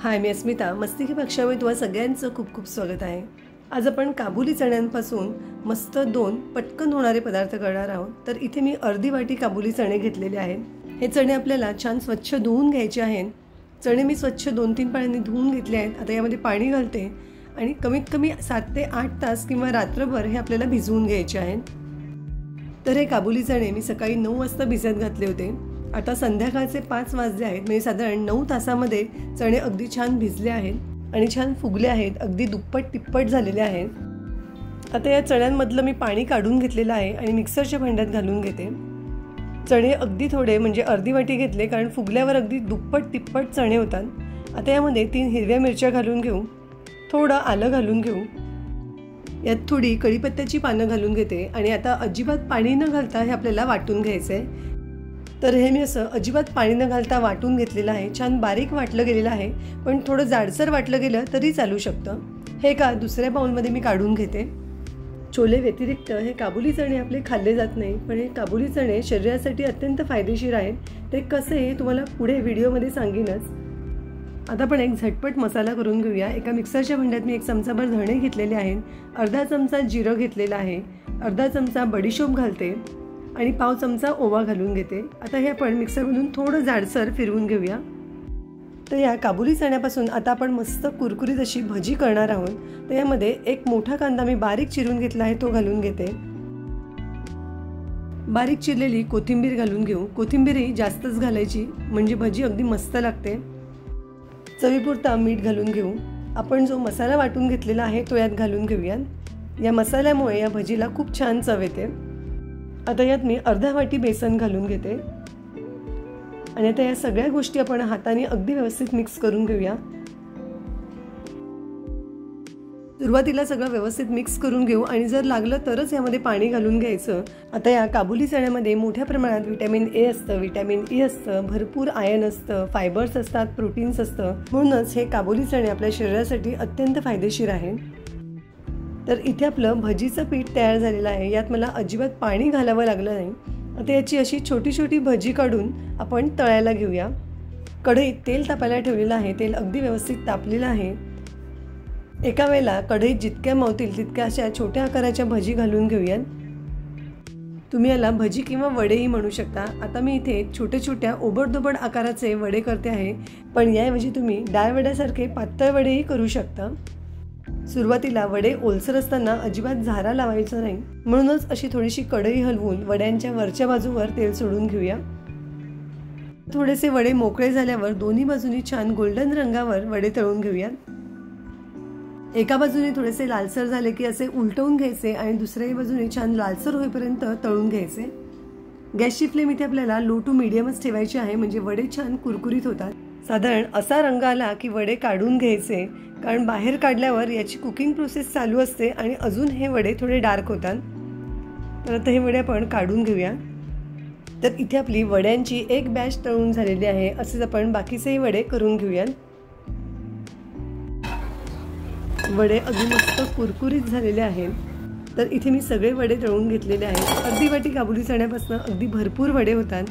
हाय, मी अस्मिता. मस्ती की कक्षामध्ये तुम्हा सगळ्यांचं खूप खूप स्वागत आहे. आज आपण काबुली चण्यांपासून मस्त 2 पटकन होणारे पदार्थ करणार आहोत. तर इथे मी अर्धी वाटी काबुली चणे घेतलेले आहेत. हे चणे आपल्याला छान स्वच्छ धुवून घ्यायचे आहेत. चणे मी स्वच्छ 2-3 पाण्याने धुवून घेतले आहेत. आता यामध्ये पाणी घालते आणि कमीत कमी 7 ते 8 तास किंवा रात्रभर हे आपल्याला भिजवून घ्यायचे आहेत. तर हे काबुली चणे मी सकाळी 9 वाजता भिजत घातले होते. आता संध्याकाळचे 5 वाजले आहेत. म्हणजे साधारण 9 तासामध्ये चणे अगदी छान भिजले आहेत आणि छान फुगले आहेत. अगदी दुप्पट तिप्पट झालेले आहेत. आता या चण्यांमधलं मी पाणी काढून घेतलेलं आहे आणि मिक्सरच्या भांड्यात घालून घेते. चणे अगदी थोडे म्हणजे अर्धी वाटी घेतले, कारण फुगल्यावर अगदी दुप्पट तिप्पट चणे होतात. आता यामध्ये 3 हिरव्या मिरच्या घालून घेऊ, थोडं आलं घालून घेऊ, यात थोडी कढीपत्त्याची पानं घालून घेते आणि आता अजिबात पाणी न घालता हे आपल्याला वाटून घ्यायचं आहे. तर हे मी असं अजिबात पाणी न घालता वाटून घेतलेलं आहे. छान बारीक वाटलं गेलेलं आहे, पण थोडं जाडसर वाटलं गेलं तरी चालू शकतं. हे का दुसऱ्या बाउलमध्ये मी काढून घेते. छोले व्यतिरिक्त हे काबुली चणे आपले खाल्ले जात नाही, पण हे काबुली चणे शरीरासाठी अत्यंत फायदेशीर आहेत. ते कसे हे तुम्हाला पुढे व्हिडिओमध्ये सांगेनच. आता आपण एक झटपट मसाला करून घेऊया. एका मिक्सरच्या भांड्यात मी 1 चमचाभर धणे घेतलेले आहेत, अर्धा चमचा जिरं घेतलेला आहे, अर्धा चमचा बडीशोप घालते आणि पाव चमचा ओवा घालून घेते. आता हे आपण मिक्सरमधून थोडं जाडसर फिरवून घेऊया. तर या काबुली चण्यापासून आता आपण मस्त कुरकुरीत अशी भजी करणार आहोत. तर यामध्ये 1 मोठा कांदा मी बारीक चिरून घेतला आहे, तो घालून घेते. बारीक चिरलेली कोथिंबीर घालून घेऊ. कोथिंबीरही जास्तच घालायची म्हणजे भजी अगदी मस्त लागते. चवीपुरता मीठ घालून घेऊ. आपण जो मसाला वाटून घेतलेला आहे तो यात घालून घेऊया. या मसाल्यामुळे या भजीला खूप छान चव येते. आता यात मी अर्धा वाटी बेसन घालून घेते आणि आता या सगळ्या गोष्टी आपण हाताने अगदी व्यवस्थित मिक्स करून घेऊया. सुरुवातीला सगळं व्यवस्थित मिक्स करून घेऊ आणि जर लागलं तरच यामध्ये पाणी घालून घ्यायचं. आता या काबुली चण्यामध्ये मोठ्या प्रमाणात व्हिटॅमिन ए असतं, व्हिटॅमिन ई असतं, भरपूर आयर्न असतं, फायबर्स असतात, प्रोटीन्स असतं. म्हणूनच हे काबुली चणे आपल्या शरीरासाठी अत्यंत फायदेशीर आहे. तर इथे आपलं भजीचं पीठ तयार झालेलं आहे. यात मला अजिबात पाणी घालावं लागलं नाही. आता याची अशी छोटी छोटी भजी काढून आपण तळायला घेऊया. कढईत तेल तापायला ठेवलेलं आहे. तेल अगदी व्यवस्थित तापलेलं आहे. एका वेळेला कढईत जितक्या मावतील तितक्या अशा छोट्या आकाराच्या भजी घालून घेऊयात. तुम्ही याला भजी किंवा वडेही म्हणू शकता. आता मी इथे छोट्या छोट्या ओबडधोबड आकाराचे वडे करते आहे, पण याऐवजी तुम्ही डाळ वड्यासारखे पातळ वडेही करू शकता. सुरुवातीला वडे ओलसर असताना अजिबात झारा लावायचा नाही, म्हणूनच अशी थोडीशी कढई हलवून वड्यांच्या वरच्या बाजूवर तेल सोडून घेऊया. थोडेसे वडे मोकळे झाल्यावर दोन्ही बाजूनी छान गोल्डन रंगावर वडे तळून घेऊयात. एका बाजूने थोडेसे लालसर झाले की असे उलटवून घ्यायचे आणि दुसऱ्या बाजूने छान लालसर होईपर्यंत तळून घ्यायचे. गॅसची फ्लेम इथे आपल्याला लो टू मीडियमच ठेवायची आहे, म्हणजे वडे छान कुरकुरीत होतात. साधारण असा रंग आला की वडे काढून घ्यायचे, कारण बाहेर काढल्यावर याची कुकिंग प्रोसेस चालू असते आणि अजून हे वडे थोडे डार्क होतात. तर आता हे वडे आपण काढून घेऊया. तर इथे आपली वड्यांची एक बॅच तळून झालेली आहे. असेच आपण बाकीचेही वडे करून घेऊया. वडे अगदी मस्त कुरकुरीत झालेले आहेत. तर इथे मी सगळे वडे तळून घेतलेले आहेत. अर्धी वाटी काबुली चण्यापासून अगदी भरपूर वडे होतात.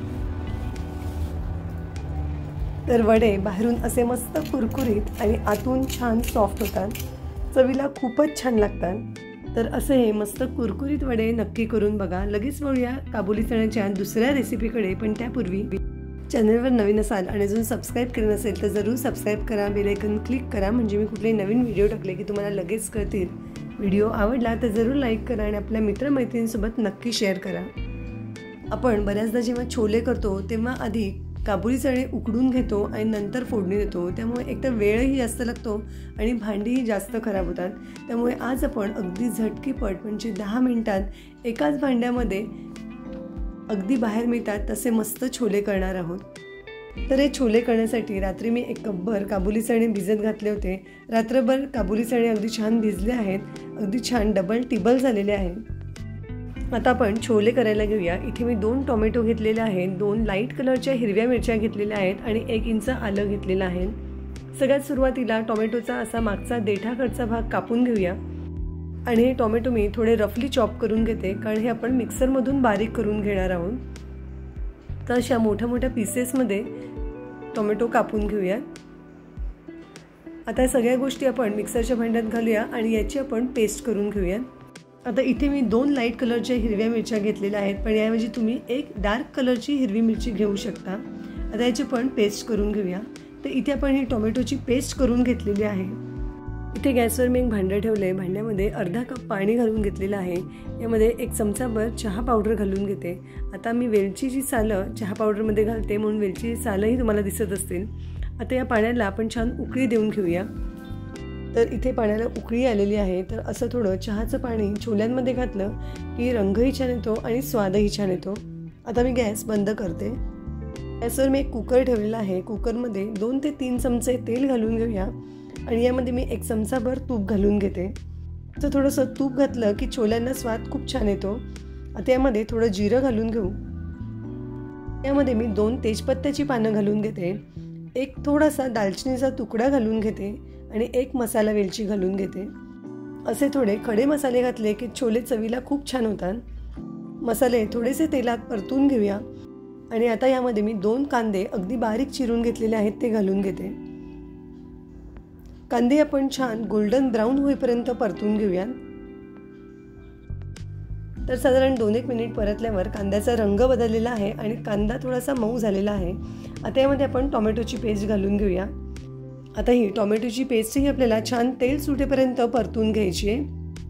तर वडे बाहेरून असे मस्त कुरकुरीत आणि आतून छान सॉफ्ट होतात. चवीला खूपच छान लागतात. तर असे हे मस्त कुरकुरीत वडे नक्की करून बघा. लगेच वळूया काबुली चण्याच्या दुसऱ्या रेसिपीकडे, पण त्यापूर्वी चॅनलवर नवीन असाल आणि अजून सबस्क्राईब केलं नसेल तर जरूर सबस्क्राईब करा, बेल आयकॉन क्लिक करा, म्हणजे मी कुठलेही नवीन व्हिडिओ टाकले की तुम्हाला लगेच कळतील. व्हिडिओ आवडला तर जरूर लाईक करा आणि आपल्या मित्रमैत्रिणींसोबत नक्की शेअर करा. आपण बऱ्याचदा जेव्हा छोले करतो तेव्हा आधी काबुली चणे उकडून घेतो आणि नंतर फोडणी देतो. त्यामुळे एकतर वेळही जास्त लागतो आणि भांडीही जास्त खराब होतात. त्यामुळे आज आपण अगदी झटकीपट म्हणजे 10 मिनिटात एकाच भांड्यामध्ये अगदी बाहेर मिळतात तसे मस्त छोले करणार आहोत. तर हे छोले करण्यासाठी रात्री मी 1 कपभर काबुली चणे भिजत घातले होते. रात्रभर काबुली चणे अगदी छान भिजले आहेत. अगदी छान डबल टिबल झालेले आहेत. आता आपण छोले करायला घेऊया. इथे मी 2 टोमॅटो घेतलेले आहेत, 2 लाईट कलरच्या हिरव्या मिरच्या घेतलेल्या आहेत आणि 1 इंच आलं घेतलेलं आहे. सगळ्यात सुरुवातीला टोमॅटोचा असा मागचा देठाकडचा भाग कापून घेऊया आणि हे टोमॅटो मी थोडे रफली चॉप करून घेते, कारण हे आपण मिक्सरमधून बारीक करून घेणार आहोत. तर अशा मोठ्या मोठ्या पीसेसमध्ये टोमॅटो कापून घेऊया. आता सगळ्या गोष्टी आपण मिक्सरच्या भांड्यात घालूया आणि याची आपण पेस्ट करून घेऊया। आता इथे मी 2 लाईट कलरच्या हिरव्या मिरच्या घेतलेल्या आहेत, पण याऐवजी तुम्ही एक डार्क कलरची हिरवी मिरची घेऊ शकता। आता याची पण पेस्ट करून घेऊया। तर इथे आपण ही टोमॅटोची पेस्ट करून घेतलेली आहे। इथे गॅसवर मी एक भांडं ठेवले, भांड्यामध्ये अर्धा कप पाणी घालून घेतलेलं आहे। यामध्ये 1 चमचाभर चहा पावडर घालून घेते। आता मी वेलचीची सालं चहा पावडरमध्ये घालते, म्हणून वेलचीची सालंही तुम्हाला दिसत असतील। आता या पाण्याला आपण छान उकळी देऊन घेऊया। तर इथे पाण्याला उकळी आलेली आहे। तर असं थोडं चहाचं पाणी छोल्यांमध्ये घातलं की रंगही छान येतो आणि स्वादही छान येतो। आता मी गॅस बंद करते। गॅसवर मी एक कुकर ठेवलेला आहे। कुकरमध्ये 2 ते 3 चमचे तेल घालून घेऊया आणि यामध्ये मी 1 चमचाभर तूप घालून घेते। तर थोडंसं तूप घातलं की छोल्यांना स्वाद खूप छान येतो। आता यामध्ये थोडं जिरं घालून घेऊ। यामध्ये मी 2 तेजपत्त्याची पानं घालून घेते, एक थोडासा दालचिनीचा तुकडा घालून घेते आणि 1 मसाला वेलची घालून घेते। असे थोडे खडे मसाले घातले की छोले चवीला खूप छान होतात। मसाले थोडेसे तेलात परतून घेऊया आणि आता यामध्ये मी 2 कांदे अगदी बारीक चिरून घेतलेले आहेत ते घालून घेते। कांदे आपण छान गोल्डन ब्राऊन होईपर्यंत परतून घेऊया। तर साधारण 2-1 मिनिट परतल्यावर कांद्याचा रंग बदललेला आहे आणि कांदा थोडासा मऊ झालेला आहे। आता यामध्ये आपण टोमॅटोची पेस्ट घालून घेऊया। आता ही टोमॅटोची पेस्टही आपल्याला छान तेल सुटेपर्यंत परतून घ्यायची आहे।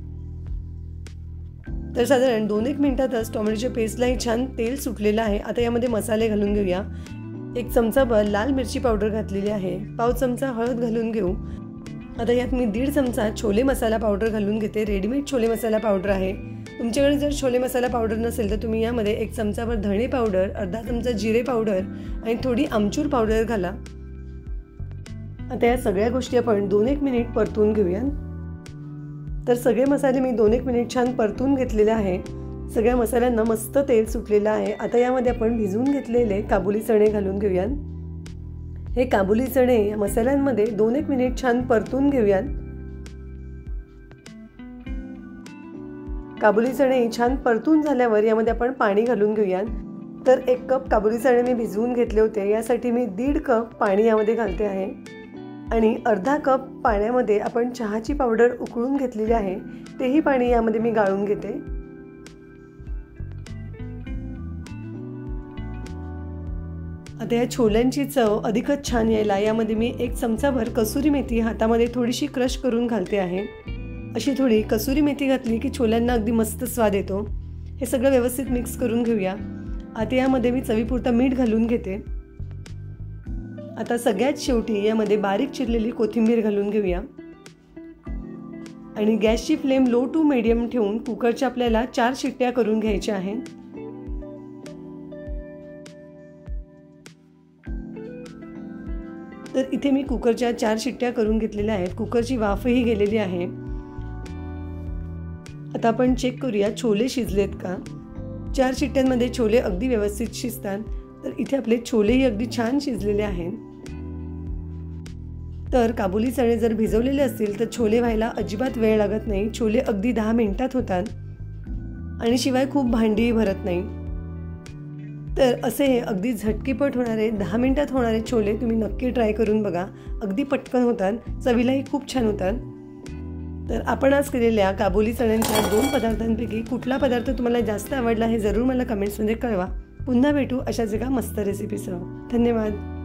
तर साधारण 2-1 मिनिटातच टोमॅटोच्या पेस्टलाही छान तेल सुटलेलं आहे। आता यामध्ये मसाले घालून घेऊया। 1 चमचाभर लाल मिरची पावडर घातलेली आहे, पाव चमचा हळद घालून घेऊ। आता यात मी 1.5 चमचा छोले मसाला पावडर घालून घेते। रेडीमेड छोले मसाला पावडर आहे। तुमच्याकडे जर छोले मसाला पावडर नसेल तर तुम्ही यामध्ये 1 चमचाभर धणे पावडर, अर्धा चमचा जिरे पावडर आणि थोडी आमचूर पावडर घाला। आता या सगळ्या गोष्टी आपण 2-1 मिनिट परतून घेऊया। तर सगळे मसाले मी 2-1 मिनिट छान परतून घेतलेले आहे। सगळ्या मसाल्यांना मस्त तेल सुटलेलं आहे। आता यामध्ये आपण भिजवून घेतलेले काबुली चणे घालून घेऊया। हे काबुली चणे या मसाल्यांमध्ये 2-1 मिनिट छान परतून घेऊया। काबुली चणे छान परतून झाल्यावर यामध्ये आपण पाणी घालून घेऊया। तर 1 कप काबुली चणे मी भिजवून घेतले होते, यासाठी मी 1.5 कप पाणी यामध्ये घालते आहे आणि अर्धा कप पाण्यामध्ये आपण चहाची पावडर उकळून घेतलेली आहे, तेही पाणी यामध्ये मी गाळून घेते। आता या छोल्यांची चव अधिकच छान यायला यामध्ये मी 1 चमचाभर कसुरी मेथी हातामध्ये थोडीशी क्रश करून घालते आहे। अशी थोडी कसुरी मेथी घातली की छोल्यांना अगदी मस्त स्वाद येतो। हे सगळं व्यवस्थित मिक्स करून घेऊया। आता यामध्ये मी चवीपुरता मीठ घालून घेते। आता सगळ्यात शेवटी यामध्ये बारीक चिरलेली कोथिंबीर घालून घेऊया आणि गॅसची फ्लेम लो टू मीडियम ठेवून कुकरच्या आपल्याला 4 शिट्ट्या करून घ्यायच्या आहेत। तर इथे मी कुकरच्या 4 शिट्ट्या करून घेतलेल्या आहेत। कुकरची वाफही गेलेली आहे। आता आपण चेक करूया छोले शिजलेत का। 4 शिट्ट्यांमध्ये छोले अगदी व्यवस्थित शिजतात। तर इथे आपले छोलेही अगदी छान शिजलेले आहेत। तर काबुली चणे जर भिजवलेले असतील तर छोले व्हायला अजिबात वेळ लागत नाही। छोले अगदी 10 मिनिटात होतात आणि शिवाय खूप भांडीही भरत नाही। तर असे हे अगदी झटकीपट होणारे 10 मिनिटात होणारे छोले तुम्ही नक्की ट्राय करून बघा। अगदी पटकन होतात, चवीलाही खूप छान होतात। तर आपण आज केलेल्या काबुली चण्यांच्या 2 पदार्थांपैकी कुठला पदार्थ तुम्हाला जास्त आवडला हे जरूर मला कमेंट्समध्ये कळवा। पुन्हा भेटू अशाच एका मस्त रेसिपीसह। धन्यवाद।